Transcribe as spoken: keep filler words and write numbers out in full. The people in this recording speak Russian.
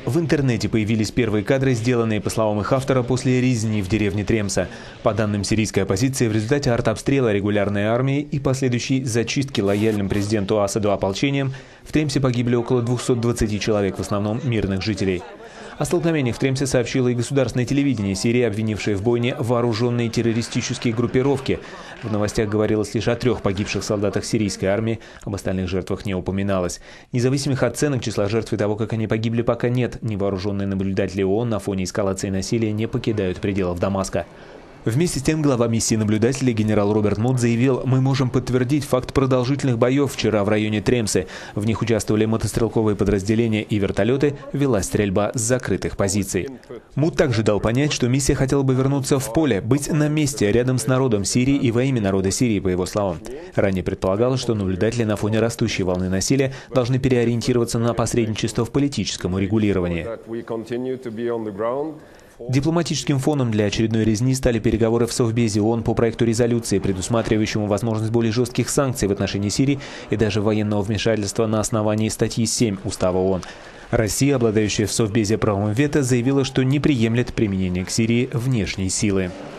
В интернете появились первые кадры, сделанные, по словам их автора, после резни в деревне Тремса. По данным сирийской оппозиции, в результате артобстрела регулярной армии и последующей зачистки лояльным президенту Асаду ополчением в Тремсе погибли около двухсот двадцати человек, в основном мирных жителей. О столкновениях в Тремсе сообщило и государственное телевидение Сирии, обвинившее в бойне вооруженные террористические группировки. В новостях говорилось лишь о трех погибших солдатах сирийской армии, об остальных жертвах не упоминалось. Независимых оценок числа жертв и того, как они погибли, пока нет. Невооруженные наблюдатели ООН на фоне эскалации насилия не покидают пределов Дамаска. Вместе с тем глава миссии наблюдателей генерал Роберт Муд заявил: «Мы можем подтвердить факт продолжительных боев вчера в районе Тремсы. В них участвовали мотострелковые подразделения и вертолеты, велась стрельба с закрытых позиций». Муд также дал понять, что миссия хотела бы вернуться в поле, быть на месте, рядом с народом Сирии и во имя народа Сирии, по его словам. Ранее предполагалось, что наблюдатели на фоне растущей волны насилия должны переориентироваться на посредничество в политическом урегулировании. Дипломатическим фоном для очередной резни стали переговоры в Совбезе ООН по проекту резолюции, предусматривающему возможность более жестких санкций в отношении Сирии и даже военного вмешательства на основании статьи семь Устава ООН. Россия, обладающая в Совбезе правом вето, заявила, что не приемлет применение к Сирии внешней силы.